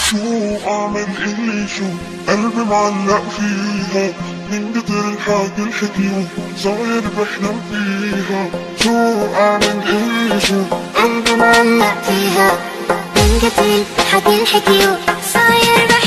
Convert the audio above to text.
شو اعمل اللي شو قلبي معلق فيها من كتر الحكي الحكيو صاير بحلم فيها. شو اعمل اللي شو قلبي معلق فيها من كتر الحكي الحكيو صاير بحلم